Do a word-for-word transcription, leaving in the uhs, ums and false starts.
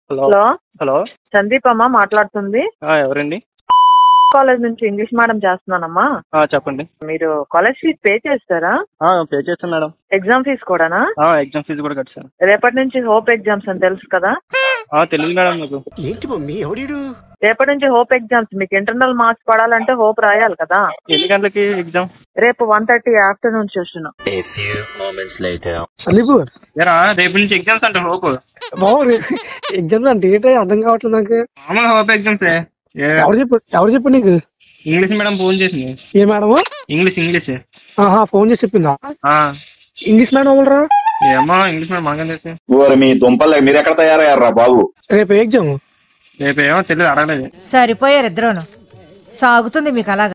Hello hello hello Sandeep అమ్మా మాట్లాడుతుంది. ఆ, ఎవరండి? కాలేజ్ నుంచి ఇంగ్లీష్ మేడం చేస్తున్నానమ్మా. ఆ, చెప్పండి. మీరు కాలేజ్ ఫీజు పే చేస్తారా? ఆ, పే చేస్తాను మేడం. ఎగ్జామ్ ఫీజు కూడానా? ఆ, ఎగ్జామ్ ఫీజు కూడా కట్టాను. రేపటి నుంచి హోప్ ఎగ్జామ్స్ అని తెలుసు కదా? ఆ, తెలియదు మేడం నాకు. ఏంటి మమ్మీ ఎవడీడు? రేపటి నుంచి హోప్ ఎగ్జామ్స్. మీకు ఇంటర్నల్ మార్క్స్ పడాలంటే హోప్ రాయాలి కదా? ఎన్ని గంటలకి ఎగ్జామ్? రేపు వన్ థర్టీ ఆఫ్టర్నూన్ చూస్తున్నాం. సందీప్ ఏరా, రేపు నుంచి ఎగ్జామ్స్ అంటే హోప్ బాబు ఎగ్జామ్స్ అంటే ఏంటో అర్థం కావట్లేదు నాకు. మామూలు హోప్ ఎగ్జామ్స్. ఎవరు చెప్పు ఎవరు చెప్పు నీకు? ఇంగ్లీష్ మేడం ఫోన్ చేసింది. ఏ మేడం? ఇంగ్లీష్ ఇంగ్లీష్ ఆహా, ఫోన్ చేసి చెప్పిందా? ఆ, ఇంగ్లీష్ మేడం ఎవరురా? ఏమో ఇంగ్లీష్ మేడం మాకేం తెలుసు. మీ దుంపలు మీరు ఎక్కడ తయారయ్యారా బాబు? రేపు ఎగ్జామ్. రేపు ఏమో తెలియదు, అడగలేదు. సరిపోయారు ఇద్దరును. సాగుతుంది మీకు అలాగా.